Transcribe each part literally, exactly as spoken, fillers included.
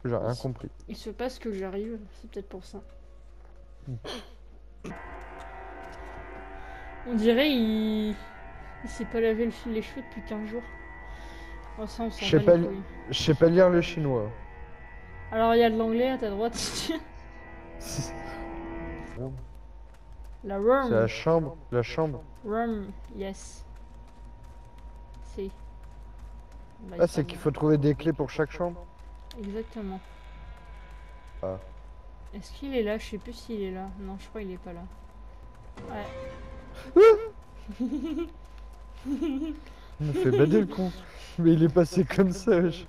J'ai rien compris. Il se passe que j'arrive, c'est peut-être pour ça. On dirait il... Il s'est pas lavé le... les cheveux depuis quinze jours. Oh, ça, on s'en Je sais bat pas, les li- couilles. je sais pas lire le chinois. Alors, il y a de l'anglais à ta droite. La room. C'est la chambre, la chambre. Room, yes. C'est. Bah, Ah, il c'est passe qu'il bien. faut trouver des clés pour chaque chambre. Exactement. Ah. Est-ce qu'il est là? Je sais plus s'il est là. Non, je crois qu'il est pas là. Ouais. Il me fait bader le con. Mais il est passé comme ça. Je,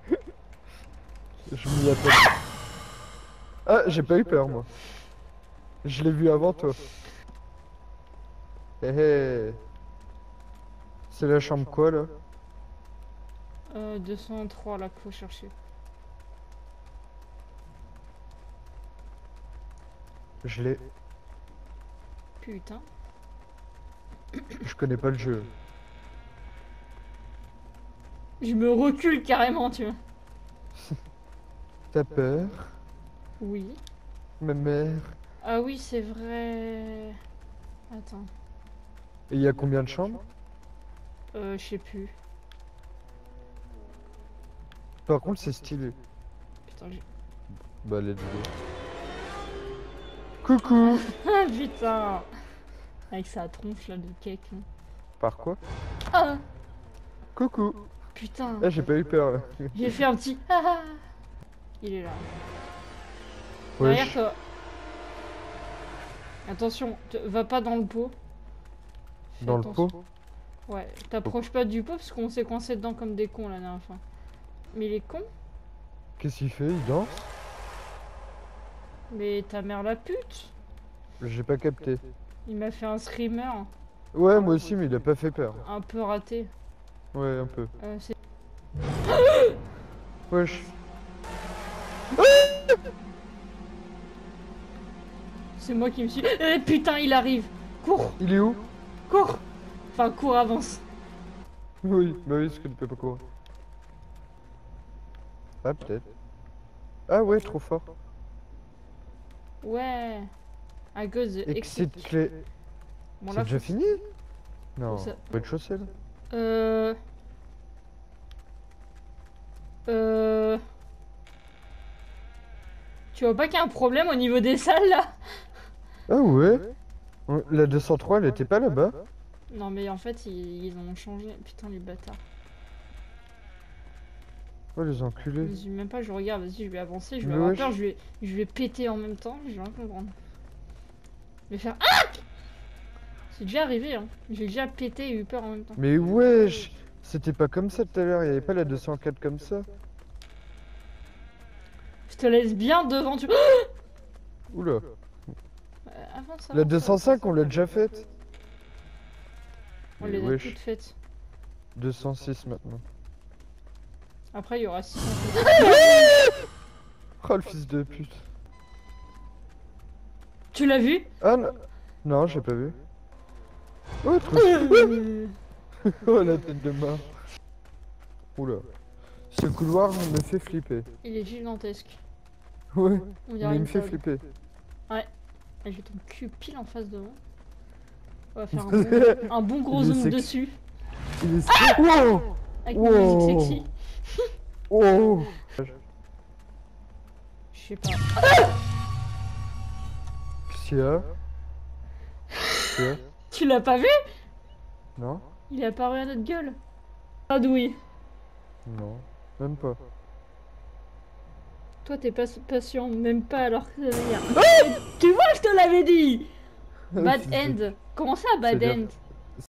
je m'y attendais. Ah, j'ai pas eu peur moi. Je l'ai vu avant toi. Hé hé. C'est la chambre quoi là? Euh, deux cent trois là qu'il faut chercher. Je l'ai. Putain. Je connais pas le jeu. Je me recule carrément, tu vois. T'as peur? Oui. Ma mère. Ah oui, c'est vrai. Attends. Et il y a combien de chambres? Euh, je sais plus. Par contre, c'est stylé. Putain, j'ai... Bah, let's go. Coucou! Ah putain. Avec sa tronche là de cake. Là. Par quoi? Ah Coucou! putain. Ah, j'ai pas eu peur là. J'ai fait un petit... Ah, ah. Il est là. Wesh. Derrière toi. Attention, te- va pas dans le pot. Fais Dans le attention. pot? Ouais, t'approches pas du pot parce qu'on s'est coincé dedans comme des cons la dernière fois. Mais il est con. Qu'est-ce qu'il fait? Il danse? Mais ta mère la pute. J'ai pas capté. Il m'a fait un screamer Ouais, moi aussi, mais il a pas fait peur. un peu raté. Ouais, un peu. Euh, c'est... Wesh. c'est moi qui me suis... Eh putain, il arrive. Cours, Il est où? cours. Enfin, cours, avance. Oui, bah oui, parce que tu peux pas courir. Ah, peut-être. Ah ouais, trop fort. Ouais. À cause de... Exit clé. Bon, C'est là, déjà faut- fini? Non, Ça- rez-de-chaussée là. Euh... Euh... Tu vois pas qu'il y a un problème au niveau des salles, là? Ah ouais? On- La deux cent trois, elle était pas là-bas? Non, mais en fait, ils, ils ont changé. Putain, les bâtards. Oh, les enculés. Je même pas, je regarde, vas-y, je vais avancer, je vais Mais avoir wesh. peur, je vais, je vais péter en même temps, je vais rien comprendre. Je vais faire... Ah! C'est déjà arrivé, hein. J'ai déjà pété et eu peur en même temps. Mais wesh! C'était pas comme ça tout à l'heure, il y avait pas la deux cent quatre comme ça. Je te laisse bien devant, tu... Oula. Euh, avance, La avance, deux cent cinq, avance. on l'a déjà faite. On Mais les a wesh. toutes faites. deux cent six maintenant. Après, il y aura six cents. Oh le fils de pute. Tu l'as vu? Ah non, non, j'ai pas vu. Oh, trop Euh, Oh la tête de mort. Oula. Ce couloir me fait flipper. Il est gigantesque. Ouais, On mais dirait il une me fait table. flipper. Et j'ai ton cul pile en face de moi. On va faire un bon, un bon gros Il est zoom sexy. dessus. Il est wow. Avec Wow. une musique sexy. Oh. Je sais pas. Qu'est-ce qu'il y a? Qu'est-ce qu'il y a? Tu l'as pas vu? Non? Il est apparu à notre gueule. Ah oui. Non, même pas. Toi t'es pas patient, même pas alors que ça veut dire. Tu vois, je te l'avais dit. Bad C'est- end. Comment ça, bad C'est-à-dire end?